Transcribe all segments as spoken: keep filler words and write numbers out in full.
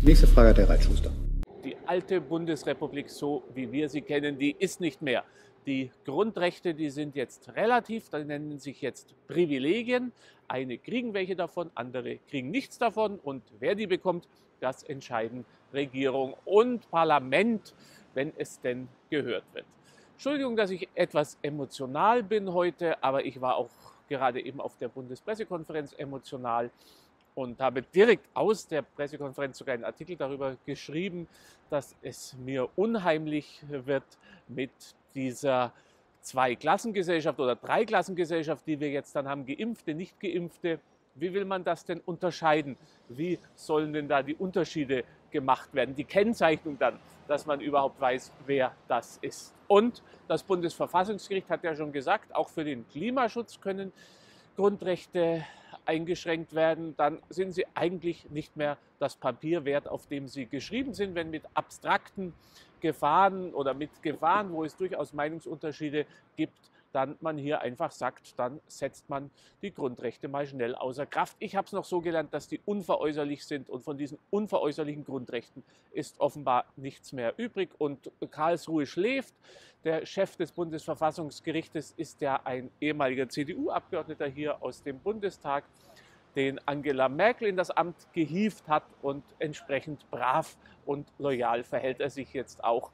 Nächste Frage hat Herr Reitschuster. Die alte Bundesrepublik, so wie wir sie kennen, die ist nicht mehr. Die Grundrechte, die sind jetzt relativ, die nennen sich jetzt Privilegien. Eine kriegen welche davon, andere kriegen nichts davon. Und wer die bekommt, das entscheiden Regierung und Parlament, wenn es denn gehört wird. Entschuldigung, dass ich etwas emotional bin heute, aber ich war auch gerade eben auf der Bundespressekonferenz emotional und habe direkt aus der Pressekonferenz sogar einen Artikel darüber geschrieben, dass es mir unheimlich wird mit dieser Zweiklassengesellschaft oder Dreiklassengesellschaft, die wir jetzt dann haben, Geimpfte, Nicht-Geimpfte. Wie will man das denn unterscheiden? Wie sollen denn da die Unterschiede gemacht werden? Die Kennzeichnung dann, dass man überhaupt weiß, wer das ist. Und das Bundesverfassungsgericht hat ja schon gesagt, auch für den Klimaschutz können Grundrechte eingeschränkt werden, dann sind sie eigentlich nicht mehr das Papier wert, auf dem sie geschrieben sind, wenn mit abstrakten Gefahren oder mit Gefahren, wo es durchaus Meinungsunterschiede gibt, dann man hier einfach sagt, dann setzt man die Grundrechte mal schnell außer Kraft. Ich habe es noch so gelernt, dass die unveräußerlich sind und von diesen unveräußerlichen Grundrechten ist offenbar nichts mehr übrig und Karlsruhe schläft. Der Chef des Bundesverfassungsgerichtes ist ja ein ehemaliger C D U-Abgeordneter hier aus dem Bundestag, den Angela Merkel in das Amt gehievt hat und entsprechend brav und loyal verhält er sich jetzt auch.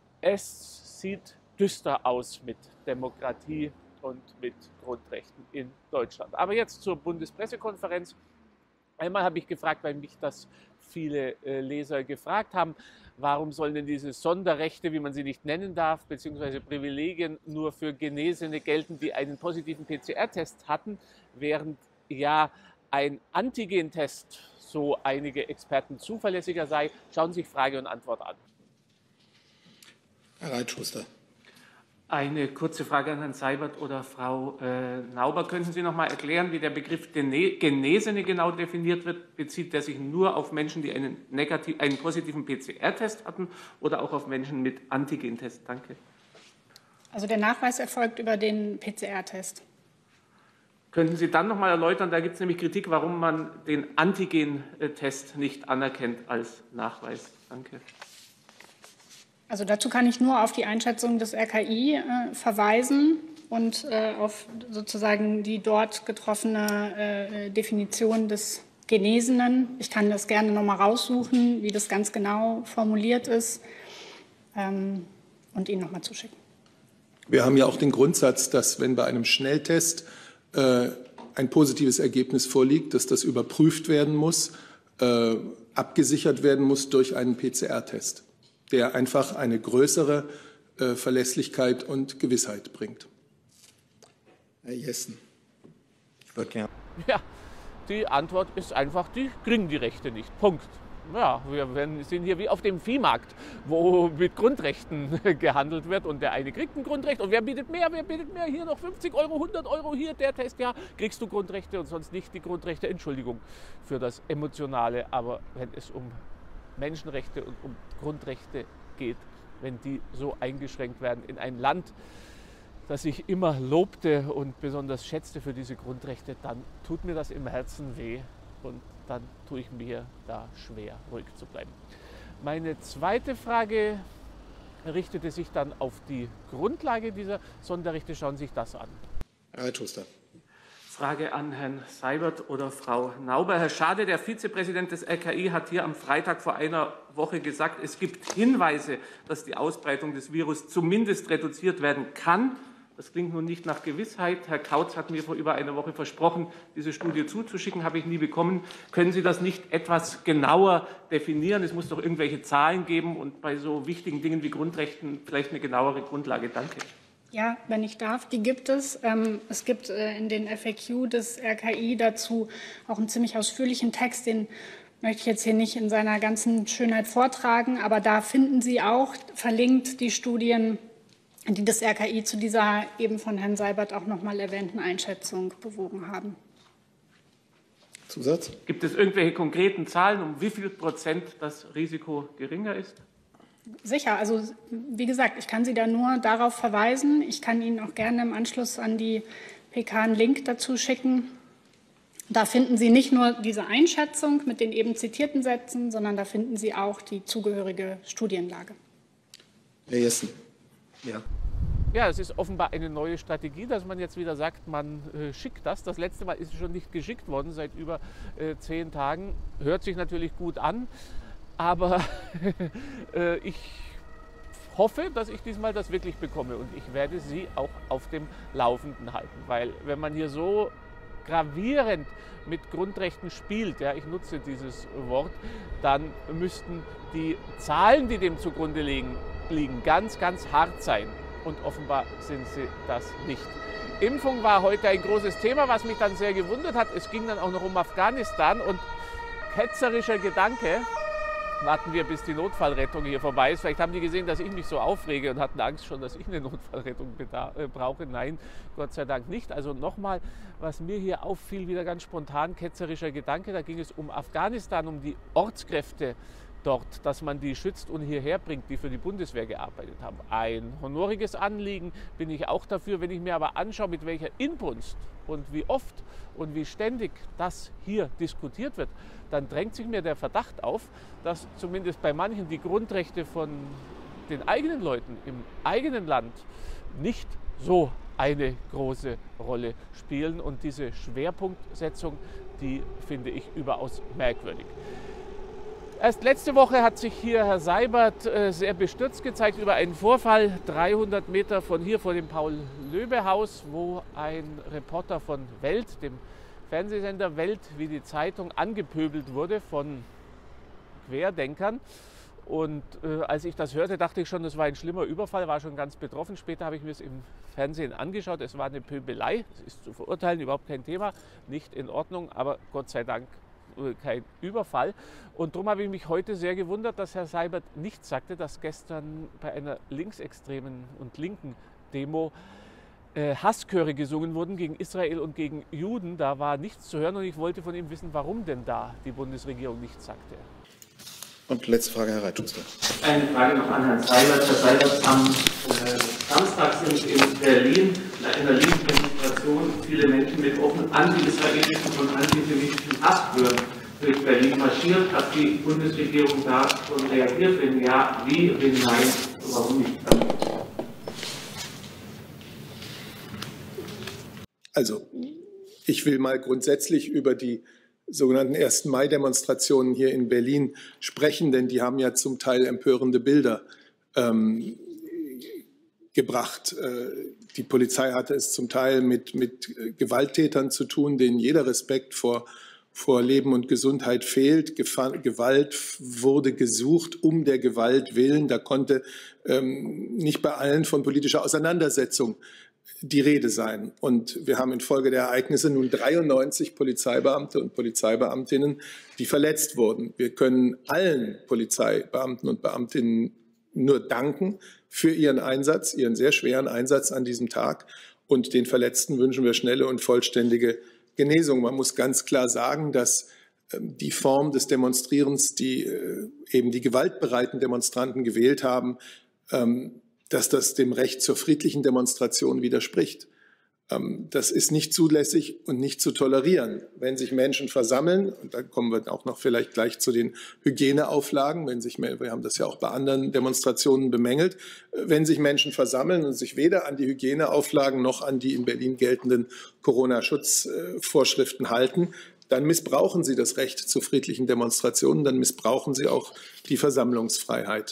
Es sieht düster aus mit Demokratie und mit Grundrechten in Deutschland. Aber jetzt zur Bundespressekonferenz. Einmal habe ich gefragt, weil mich das viele äh, Leser gefragt haben, warum sollen denn diese Sonderrechte, wie man sie nicht nennen darf, beziehungsweise Privilegien nur für Genesene gelten, die einen positiven P C R-Test hatten, während ja ein Antigentest, so einige Experten, zuverlässiger sei. Schauen Sie sich Frage und Antwort an. Herr Reitschuster. Eine kurze Frage an Herrn Seibert oder Frau äh, Nauber. Könnten Sie noch mal erklären, wie der Begriff Genesene genau definiert wird? Bezieht der sich nur auf Menschen, die einen, negativ, einen positiven P C R-Test hatten oder auch auf Menschen mit Antigentest? Danke. Also der Nachweis erfolgt über den P C R-Test. Könnten Sie dann noch mal erläutern, da gibt es nämlich Kritik, warum man den Antigen-Test nicht anerkennt als Nachweis? Danke. Also dazu kann ich nur auf die Einschätzung des R K I äh, verweisen und äh, auf sozusagen die dort getroffene äh, Definition des Genesenen. Ich kann das gerne noch mal raussuchen, wie das ganz genau formuliert ist, ähm, und Ihnen noch mal zuschicken. Wir haben ja auch den Grundsatz, dass wenn bei einem Schnelltest äh, ein positives Ergebnis vorliegt, dass das überprüft werden muss, äh, abgesichert werden muss durch einen P C R-Test, der einfach eine größere äh, Verlässlichkeit und Gewissheit bringt. Herr Jessen. Ich würde gerne. Ja, die Antwort ist einfach, die kriegen die Rechte nicht. Punkt. Ja, wir sind hier wie auf dem Viehmarkt, wo mit Grundrechten gehandelt wird und der eine kriegt ein Grundrecht und wer bietet mehr, wer bietet mehr, hier noch fünfzig Euro, hundert Euro, hier der Test, ja, kriegst du Grundrechte und sonst nicht die Grundrechte. Entschuldigung für das Emotionale, aber wenn es um Menschenrechte und um Grundrechte geht, wenn die so eingeschränkt werden in ein Land, das ich immer lobte und besonders schätzte für diese Grundrechte, dann tut mir das im Herzen weh und dann tue ich mir da schwer, ruhig zu bleiben. Meine zweite Frage richtete sich dann auf die Grundlage dieser Sonderrechte. Schauen Sie sich das an. Herr Reitschuster. Frage an Herrn Seibert oder Frau Nauber. Herr Schade, der Vizepräsident des R K I, hat hier am Freitag vor einer Woche gesagt, es gibt Hinweise, dass die Ausbreitung des Virus zumindest reduziert werden kann. Das klingt nun nicht nach Gewissheit. Herr Kautz hat mir vor über einer Woche versprochen, diese Studie zuzuschicken, habe ich nie bekommen. Können Sie das nicht etwas genauer definieren? Es muss doch irgendwelche Zahlen geben und bei so wichtigen Dingen wie Grundrechten vielleicht eine genauere Grundlage. Danke. Ja, wenn ich darf, die gibt es. Ähm, es gibt äh, in den F A Q des R K I dazu auch einen ziemlich ausführlichen Text, den möchte ich jetzt hier nicht in seiner ganzen Schönheit vortragen, aber da finden Sie auch verlinkt die Studien, die das R K I zu dieser eben von Herrn Seibert auch noch mal erwähnten Einschätzung bewogen haben. Zusatz? Gibt es irgendwelche konkreten Zahlen, um wie viel Prozent das Risiko geringer ist? Sicher, also wie gesagt, ich kann Sie da nur darauf verweisen. Ich kann Ihnen auch gerne im Anschluss an die P K einen Link dazu schicken. Da finden Sie nicht nur diese Einschätzung mit den eben zitierten Sätzen, sondern da finden Sie auch die zugehörige Studienlage. Herr Jessen. Ja. Ja, es ist offenbar eine neue Strategie, dass man jetzt wieder sagt, man äh, schickt das. Das letzte Mal ist es schon nicht geschickt worden, seit über äh, zehn Tagen. Hört sich natürlich gut an, aber äh, ich hoffe, dass ich diesmal das wirklich bekomme und ich werde Sie auch auf dem Laufenden halten, weil wenn man hier so gravierend mit Grundrechten spielt, ja, ich nutze dieses Wort, dann müssten die Zahlen, die dem zugrunde liegen, liegen ganz, ganz hart sein. Und offenbar sind sie das nicht. Impfung war heute ein großes Thema, was mich dann sehr gewundert hat. Es ging dann auch noch um Afghanistan und ketzerischer Gedanke, warten wir, bis die Notfallrettung hier vorbei ist. Vielleicht haben die gesehen, dass ich mich so aufrege und hatten Angst schon, dass ich eine Notfallrettung äh, brauche. Nein, Gott sei Dank nicht. Also nochmal, was mir hier auffiel, wieder ganz spontan, ketzerischer Gedanke. Da ging es um Afghanistan, um die Ortskräfte dort, dass man die schützt und hierher bringt, die für die Bundeswehr gearbeitet haben. Ein honoriges Anliegen, bin ich auch dafür. Wenn ich mir aber anschaue, mit welcher Inbrunst und wie oft und wie ständig das hier diskutiert wird, dann drängt sich mir der Verdacht auf, dass zumindest bei manchen die Grundrechte von den eigenen Leuten im eigenen Land nicht so eine große Rolle spielen. Und diese Schwerpunktsetzung, die finde ich überaus merkwürdig. Erst letzte Woche hat sich hier Herr Seibert äh, sehr bestürzt gezeigt über einen Vorfall dreihundert Meter von hier, vor dem Paul-Löbe-Haus, wo ein Reporter von Welt, dem Fernsehsender Welt, wie die Zeitung, angepöbelt wurde von Querdenkern. Und äh, als ich das hörte, dachte ich schon, das war ein schlimmer Überfall, war schon ganz betroffen. Später habe ich mir es im Fernsehen angeschaut. Es war eine Pöbelei, es ist zu verurteilen, überhaupt kein Thema, nicht in Ordnung, aber Gott sei Dank kein Überfall. Und darum habe ich mich heute sehr gewundert, dass Herr Seibert nicht sagte, dass gestern bei einer linksextremen und linken Demo äh, Hasschöre gesungen wurden gegen Israel und gegen Juden. Da war nichts zu hören und ich wollte von ihm wissen, warum denn da die Bundesregierung nichts sagte. Und letzte Frage, Herr Reitschuster. Eine Frage noch an Herrn Seibert. Herr Seibert, am äh, Samstag sind in Berlin in einer linken Demonstration viele Menschen mit offen anti-israelischen und antisemitischen Hasschören durch Berlin marschiert. Hat die Bundesregierung da schon reagiert? Wenn ja, wie? Wenn nein, warum nicht? Also, ich will mal grundsätzlich über die sogenannten ersten Mai-Demonstrationen hier in Berlin sprechen, denn die haben ja zum Teil empörende Bilder ähm, gebracht. Äh, die Polizei hatte es zum Teil mit, mit Gewalttätern zu tun, denen jeder Respekt vor, vor Leben und Gesundheit fehlt. Gefa Gewalt wurde gesucht um der Gewalt willen. Da konnte ähm, nicht bei allen von politischer Auseinandersetzung die Rede sein. Und wir haben infolge der Ereignisse nun dreiundneunzig Polizeibeamte und Polizeibeamtinnen, die verletzt wurden. Wir können allen Polizeibeamten und Beamtinnen nur danken für ihren Einsatz, ihren sehr schweren Einsatz an diesem Tag. Und den Verletzten wünschen wir schnelle und vollständige Genesung. Man muss ganz klar sagen, dass die Form des Demonstrierens, die eben die gewaltbereiten Demonstranten gewählt haben, dass das dem Recht zur friedlichen Demonstration widerspricht. Das ist nicht zulässig und nicht zu tolerieren. Wenn sich Menschen versammeln, und da kommen wir auch noch vielleicht gleich zu den Hygieneauflagen, wenn sich, wir haben das ja auch bei anderen Demonstrationen bemängelt, wenn sich Menschen versammeln und sich weder an die Hygieneauflagen noch an die in Berlin geltenden Corona-Schutzvorschriften halten, dann missbrauchen sie das Recht zu friedlichen Demonstrationen, dann missbrauchen sie auch die Versammlungsfreiheit.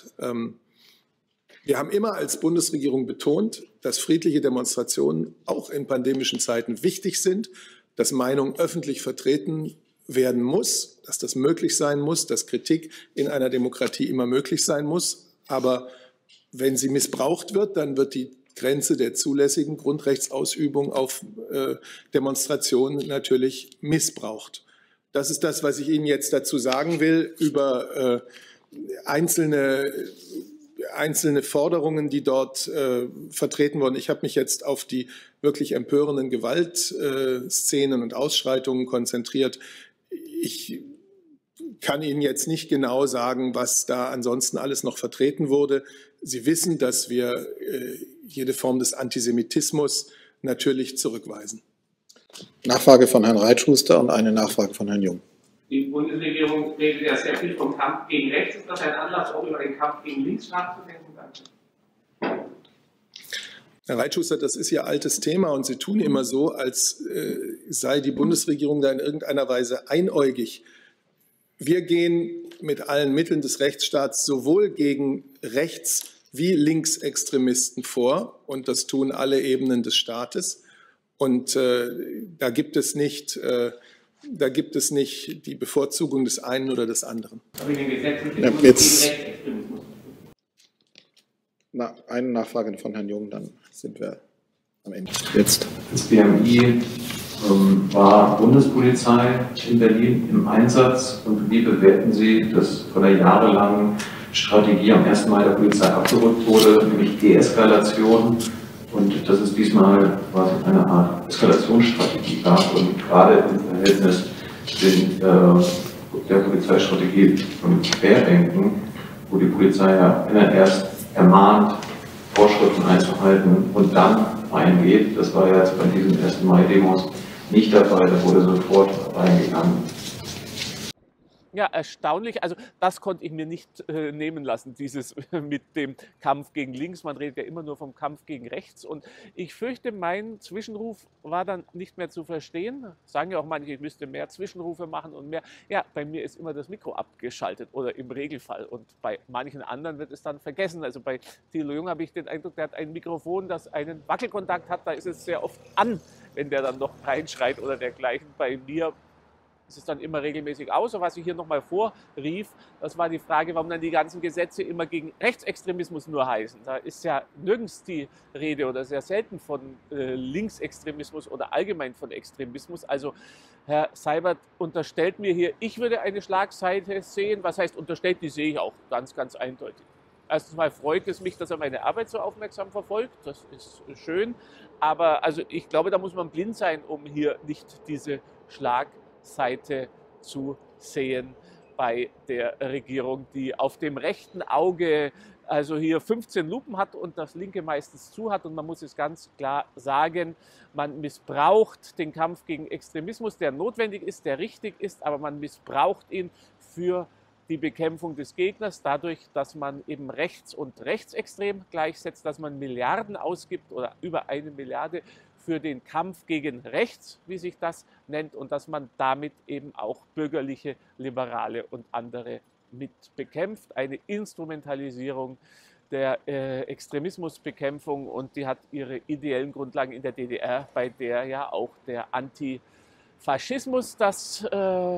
Wir haben immer als Bundesregierung betont, dass friedliche Demonstrationen auch in pandemischen Zeiten wichtig sind, dass Meinung öffentlich vertreten werden muss, dass das möglich sein muss, dass Kritik in einer Demokratie immer möglich sein muss. Aber wenn sie missbraucht wird, dann wird die Grenze der zulässigen Grundrechtsausübung auf äh, Demonstrationen natürlich missbraucht. Das ist das, was ich Ihnen jetzt dazu sagen will über äh, einzelne einzelne Forderungen, die dort äh, vertreten wurden. Ich habe mich jetzt auf die wirklich empörenden Gewaltszenen äh, und Ausschreitungen konzentriert. Ich kann Ihnen jetzt nicht genau sagen, was da ansonsten alles noch vertreten wurde. Sie wissen, dass wir äh, jede Form des Antisemitismus natürlich zurückweisen. Nachfrage von Herrn Reitschuster und eine Nachfrage von Herrn Jung. Die Bundesregierung redet ja sehr viel vom Kampf gegen rechts. Ist das ein Anlass, auch über den Kampf gegen links nachzudenken? Herr Reitschuster, das ist Ihr altes Thema und Sie tun immer so, als äh, sei die Bundesregierung da in irgendeiner Weise einäugig. Wir gehen mit allen Mitteln des Rechtsstaats sowohl gegen Rechts- wie Linksextremisten vor, und das tun alle Ebenen des Staates. Und äh, da gibt es nicht, äh, da gibt es nicht die Bevorzugung des einen oder des anderen. Aber in den Gesetzen Ja, jetzt, na, eine Nachfrage von Herrn Jung, dann sind wir am Ende. Jetzt. Das B M I ähm, war Bundespolizei in Berlin im Einsatz. Und wie bewerten Sie, dass von der jahrelangen Strategie am ersten Mai der Polizei abgerückt wurde, nämlich Deeskalation, und dass es diesmal quasi eine Art Eskalationsstrategie gab und gerade im Verhältnis den, äh, der Polizeistrategie von Querdenken, wo die Polizei ja erst ermahnt, Vorschriften einzuhalten und dann eingeht. Das war ja jetzt bei diesen ersten Mai-Demos nicht der Fall, da wurde sofort reingegangen. Ja, erstaunlich. Also das konnte ich mir nicht äh, nehmen lassen, dieses mit dem Kampf gegen links. Man redet ja immer nur vom Kampf gegen rechts. Und ich fürchte, mein Zwischenruf war dann nicht mehr zu verstehen. Sagen ja auch manche, ich müsste mehr Zwischenrufe machen und mehr. Ja, bei mir ist immer das Mikro abgeschaltet oder im Regelfall. Und bei manchen anderen wird es dann vergessen. Also bei Thilo Jung habe ich den Eindruck, der hat ein Mikrofon, das einen Wackelkontakt hat. Da ist es sehr oft an, wenn der dann noch reinschreit oder dergleichen. Bei mir es ist dann immer regelmäßig aus. Und was ich hier nochmal vorrief, das war die Frage, warum dann die ganzen Gesetze immer gegen Rechtsextremismus nur heißen. Da ist ja nirgends die Rede oder sehr selten von äh, Linksextremismus oder allgemein von Extremismus. Also Herr Seibert unterstellt mir hier, ich würde eine Schlagseite sehen. Was heißt unterstellt? Die sehe ich auch ganz, ganz eindeutig. Erstens mal freut es mich, dass er meine Arbeit so aufmerksam verfolgt. Das ist schön. Aber also ich glaube, da muss man blind sein, um hier nicht diese Schlagseite Seite zu sehen bei der Regierung, die auf dem rechten Auge also hier fünfzehn Lupen hat und das linke meistens zu hat. Und man muss es ganz klar sagen, man missbraucht den Kampf gegen Extremismus, der notwendig ist, der richtig ist, aber man missbraucht ihn für die Bekämpfung des Gegners, dadurch, dass man eben rechts und rechtsextrem gleichsetzt, dass man Milliarden ausgibt oder über eine Milliarde für den Kampf gegen rechts, wie sich das nennt, und dass man damit eben auch bürgerliche, liberale und andere mit bekämpft. Eine Instrumentalisierung der äh, Extremismusbekämpfung, und die hat ihre ideellen Grundlagen in der D D R, bei der ja auch der Antifaschismus das äh,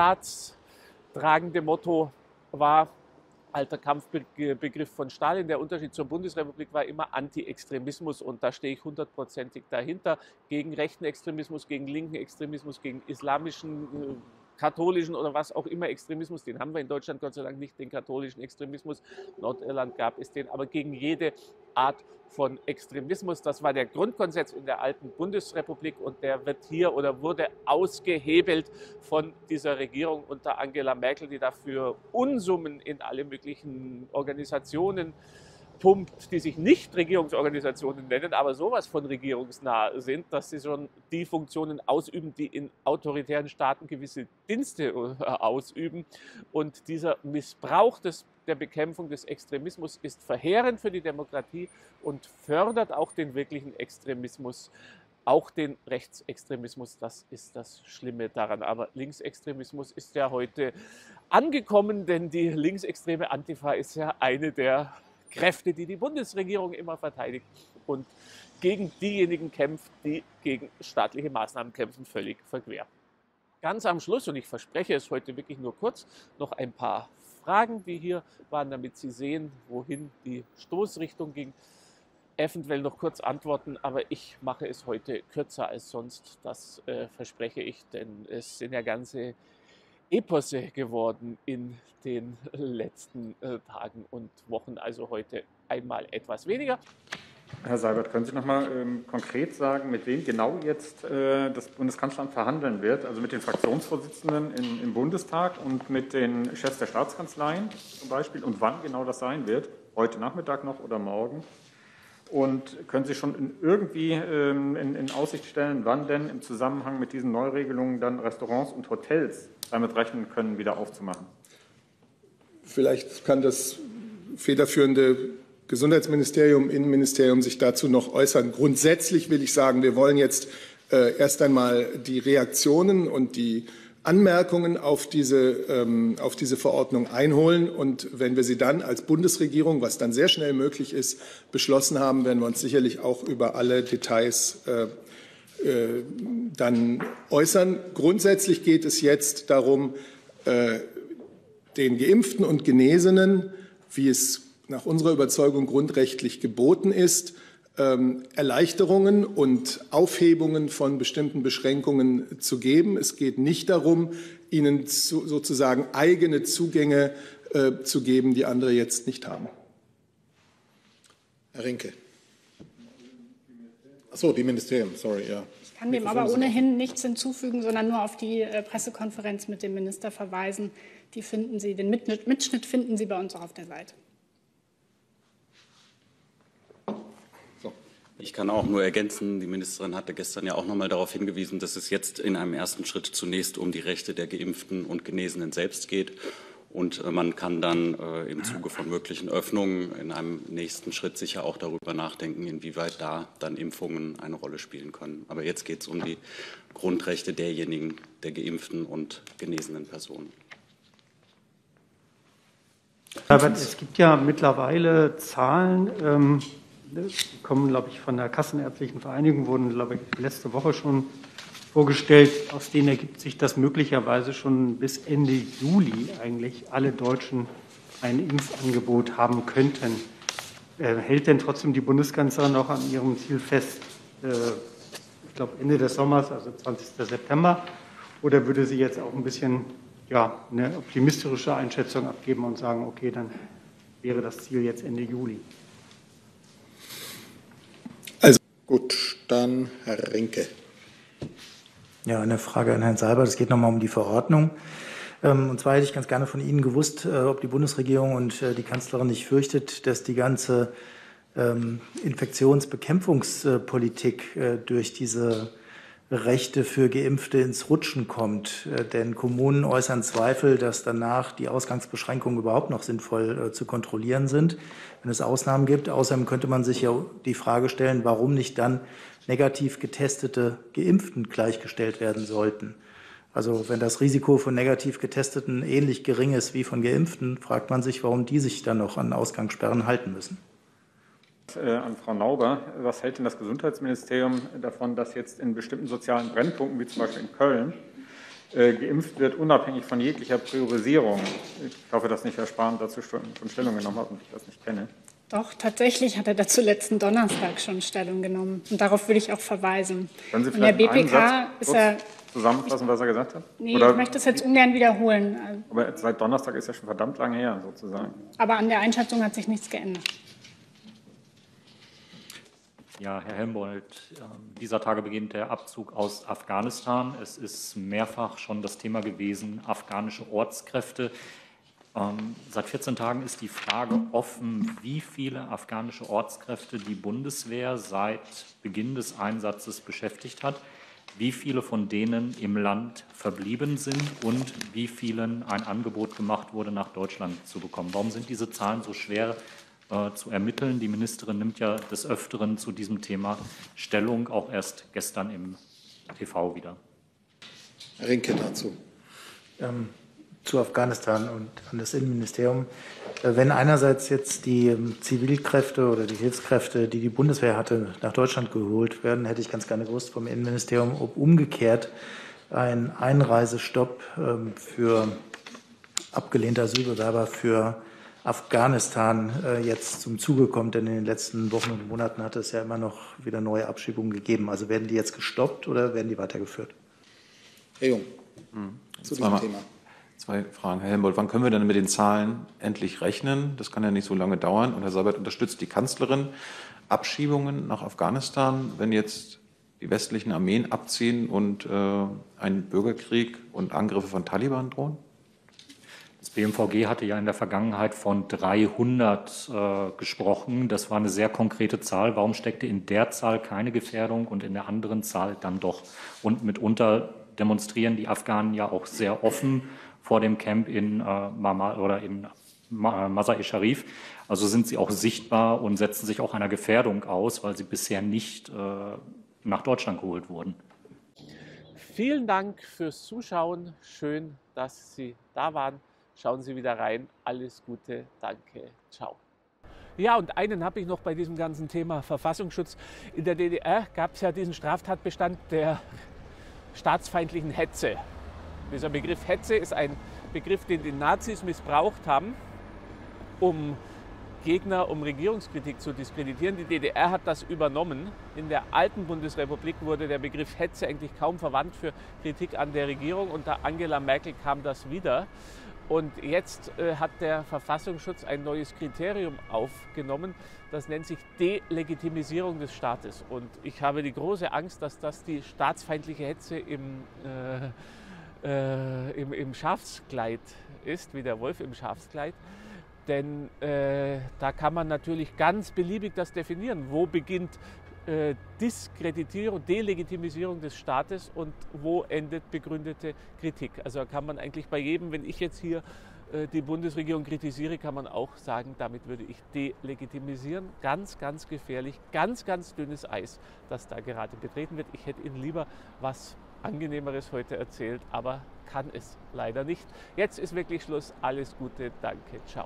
staatstragende Motto war. Alter Kampfbegriff von Stalin. Der Unterschied zur Bundesrepublik war immer Anti-Extremismus, und da stehe ich hundertprozentig dahinter. Gegen rechten Extremismus, gegen linken Extremismus, gegen islamischen, äh, katholischen oder was auch immer Extremismus. Den haben wir in Deutschland Gott sei Dank nicht, den katholischen Extremismus. In Nordirland gab es den, aber gegen jede Art von Extremismus. Das war der Grundkonsens in der alten Bundesrepublik, und der wird hier oder wurde ausgehebelt von dieser Regierung unter Angela Merkel, die dafür Unsummen in alle möglichen Organisationen pumpt, die sich nicht Regierungsorganisationen nennen, aber sowas von regierungsnah sind, dass sie schon die Funktionen ausüben, die in autoritären Staaten gewisse Dienste ausüben. Und dieser Missbrauch des, der Bekämpfung des Extremismus ist verheerend für die Demokratie und fördert auch den wirklichen Extremismus, auch den Rechtsextremismus. Das ist das Schlimme daran. Aber Linksextremismus ist ja heute angekommen, denn die linksextreme Antifa ist ja eine der Kräfte, die die Bundesregierung immer verteidigt und gegen diejenigen kämpft, die gegen staatliche Maßnahmen kämpfen, völlig verquer. Ganz am Schluss, und ich verspreche es heute wirklich nur kurz, noch ein paar Fragen, die hier waren, damit Sie sehen, wohin die Stoßrichtung ging. Eventuell noch kurz antworten, aber ich mache es heute kürzer als sonst, das äh, verspreche ich, denn es sind ja ganze Eposse geworden in den letzten äh, Tagen und Wochen, also heute einmal etwas weniger. Herr Seibert, können Sie noch mal ähm, konkret sagen, mit wem genau jetzt äh, das Bundeskanzleramt verhandeln wird? Also mit den Fraktionsvorsitzenden in, im Bundestag und mit den Chefs der Staatskanzleien zum Beispiel, und wann genau das sein wird? Heute Nachmittag noch oder morgen? Und können Sie schon in irgendwie ähm, in, in Aussicht stellen, wann denn im Zusammenhang mit diesen Neuregelungen dann Restaurants und Hotels damit rechnen können, wieder aufzumachen? Vielleicht kann das federführende Gesundheitsministerium, Innenministerium sich dazu noch äußern. Grundsätzlich will ich sagen, wir wollen jetzt äh, erst einmal die Reaktionen und die Anmerkungen auf diese, ähm, auf diese Verordnung einholen. Und wenn wir sie dann als Bundesregierung, was dann sehr schnell möglich ist, beschlossen haben, werden wir uns sicherlich auch über alle Details äh, äh, dann äußern. Grundsätzlich geht es jetzt darum, äh, den Geimpften und Genesenen, wie es nach unserer Überzeugung grundrechtlich geboten ist, ähm, Erleichterungen und Aufhebungen von bestimmten Beschränkungen zu geben. Es geht nicht darum, ihnen zu, sozusagen eigene Zugänge äh, zu geben, die andere jetzt nicht haben. Herr Rinke. Ach so, die Ministerien, sorry, ja. Ich kann dem aber ohnehin nichts hinzufügen, sondern nur auf die äh, Pressekonferenz mit dem Minister verweisen. Die finden Sie, den Mitschnitt finden Sie bei uns auch auf der Seite. Ich kann auch nur ergänzen, die Ministerin hatte gestern ja auch noch mal darauf hingewiesen, dass es jetzt in einem ersten Schritt zunächst um die Rechte der Geimpften und Genesenen selbst geht. Und man kann dann äh, im Zuge von möglichen Öffnungen in einem nächsten Schritt sicher auch darüber nachdenken, inwieweit da dann Impfungen eine Rolle spielen können. Aber jetzt geht es um die Grundrechte derjenigen, der geimpften und genesenen Personen. Es gibt ja mittlerweile Zahlen, ähm, die kommen, glaube ich, von der Kassenärztlichen Vereinigung, wurden, glaube ich, letzte Woche schon vorgestellt. Aus denen ergibt sich, dass möglicherweise schon bis Ende Juli eigentlich alle Deutschen ein Impfangebot haben könnten. Äh, hält denn trotzdem die Bundeskanzlerin noch an ihrem Ziel fest, äh, ich glaube Ende des Sommers, also zwanzigsten September, oder würde sie jetzt auch ein bisschen ja, eine optimistische Einschätzung abgeben und sagen, okay, dann wäre das Ziel jetzt Ende Juli? Also gut, dann Herr Rinke. Ja, eine Frage an Herrn Seibert. Es geht nochmal um die Verordnung. Und zwar hätte ich ganz gerne von Ihnen gewusst, ob die Bundesregierung und die Kanzlerin nicht fürchtet, dass die ganze Infektionsbekämpfungspolitik durch diese Rechte für Geimpfte ins Rutschen kommt. Denn Kommunen äußern Zweifel, dass danach die Ausgangsbeschränkungen überhaupt noch sinnvoll zu kontrollieren sind, wenn es Ausnahmen gibt. Außerdem könnte man sich ja die Frage stellen, warum nicht dann negativ getestete Geimpften gleichgestellt werden sollten. Also wenn das Risiko von negativ Getesteten ähnlich gering ist wie von Geimpften, fragt man sich, warum die sich dann noch an Ausgangssperren halten müssen. An Frau Nauber, was hält denn das Gesundheitsministerium davon, dass jetzt in bestimmten sozialen Brennpunkten, wie zum Beispiel in Köln, äh, geimpft wird, unabhängig von jeglicher Priorisierung? Ich hoffe, dass nicht Herr Spahn dazu schon Stellung genommen hat und ich das nicht kenne. Doch, tatsächlich hat er dazu letzten Donnerstag schon Stellung genommen. Und darauf würde ich auch verweisen. Können Sie vielleicht in der B P K ist er zusammenfassen, was er gesagt hat? Nee, Oder, ich möchte das jetzt ungern wiederholen. Aber seit Donnerstag ist ja schon verdammt lange her, sozusagen. Aber an der Einschätzung hat sich nichts geändert. Ja, Herr Helmbold, dieser Tage beginnt der Abzug aus Afghanistan. Es ist mehrfach schon das Thema gewesen, afghanische Ortskräfte. Ähm, seit vierzehn Tagen ist die Frage offen, wie viele afghanische Ortskräfte die Bundeswehr seit Beginn des Einsatzes beschäftigt hat, wie viele von denen im Land verblieben sind und wie vielen ein Angebot gemacht wurde, nach Deutschland zu bekommen. Warum sind diese Zahlen so schwer äh, zu ermitteln? Die Ministerin nimmt ja des Öfteren zu diesem Thema Stellung, auch erst gestern im T V wieder. Herr Rinke dazu. Ähm. Zu Afghanistan und an das Innenministerium. Wenn einerseits jetzt die Zivilkräfte oder die Hilfskräfte, die die Bundeswehr hatte, nach Deutschland geholt werden, hätte ich ganz gerne gewusst vom Innenministerium, ob umgekehrt ein Einreisestopp für abgelehnte Asylbewerber für Afghanistan jetzt zum Zuge kommt. Denn in den letzten Wochen und Monaten hat es ja immer noch wieder neue Abschiebungen gegeben. Also werden die jetzt gestoppt oder werden die weitergeführt? Herr Jung, hm. zu diesem Thema. Zwei Fragen. Herr Helmbold, wann können wir denn mit den Zahlen endlich rechnen? Das kann ja nicht so lange dauern. Und Herr Seibert, unterstützt die Kanzlerin Abschiebungen nach Afghanistan, wenn jetzt die westlichen Armeen abziehen und äh, ein Bürgerkrieg und Angriffe von Taliban drohen? Das B M V G hatte ja in der Vergangenheit von dreihundert äh, gesprochen. Das war eine sehr konkrete Zahl. Warum steckte in der Zahl keine Gefährdung und in der anderen Zahl dann doch? Und mitunter demonstrieren die Afghanen ja auch sehr offen vor dem Camp in äh, Mama oder in Mazar-e Sharif. Also sind sie auch sichtbar und setzen sich auch einer Gefährdung aus, weil sie bisher nicht äh, nach Deutschland geholt wurden. Vielen Dank fürs Zuschauen. Schön, dass Sie da waren. Schauen Sie wieder rein. Alles Gute. Danke. Ciao. Ja, und einen habe ich noch bei diesem ganzen Thema Verfassungsschutz. In der D D R gab es ja diesen Straftatbestand der staatsfeindlichen Hetze. Dieser Begriff Hetze ist ein Begriff, den die Nazis missbraucht haben, um Gegner, um Regierungskritik zu diskreditieren. Die D D R hat das übernommen. In der alten Bundesrepublik wurde der Begriff Hetze eigentlich kaum verwandt für Kritik an der Regierung. Unter Angela Merkel kam das wieder. Und jetzt äh, hat der Verfassungsschutz ein neues Kriterium aufgenommen. Das nennt sich Delegitimisierung des Staates. Und ich habe die große Angst, dass das die staatsfeindliche Hetze im, äh, äh, im, im Schafskleid ist, wie der Wolf im Schafskleid. Denn äh, da kann man natürlich ganz beliebig das definieren. Wo beginnt äh, Diskreditierung, Delegitimisierung des Staates und wo endet begründete Kritik? Also kann man eigentlich bei jedem, wenn ich jetzt hier äh, die Bundesregierung kritisiere, kann man auch sagen, damit würde ich delegitimisieren. Ganz, ganz gefährlich, ganz, ganz dünnes Eis, das da gerade betreten wird. Ich hätte Ihnen lieber was Angenehmeres heute erzählt, aber kann es leider nicht. Jetzt ist wirklich Schluss. Alles Gute, danke, ciao.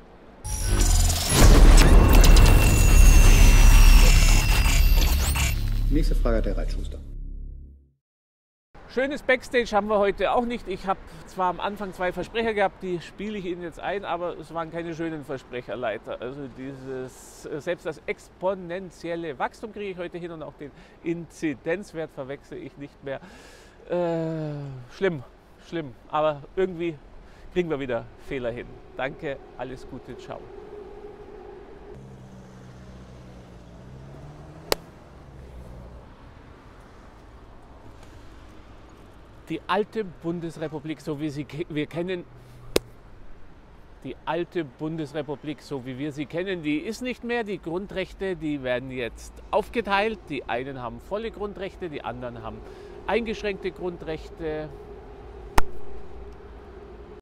Nächste Frage hat der Reitschuster. Schönes Backstage haben wir heute auch nicht. Ich habe zwar am Anfang zwei Versprecher gehabt, die spiele ich Ihnen jetzt ein, aber es waren keine schönen Versprecher, leider. Also dieses, selbst das exponentielle Wachstum kriege ich heute hin und auch den Inzidenzwert verwechsel ich nicht mehr. Äh, schlimm, schlimm, aber irgendwie kriegen wir wieder Fehler hin. Danke, alles Gute, ciao. Die alte Bundesrepublik, so wie sie wir kennen, die alte Bundesrepublik, so wie wir sie kennen, die ist nicht mehr. Die Grundrechte, die werden jetzt aufgeteilt. Die einen haben volle Grundrechte, die anderen haben eingeschränkte Grundrechte.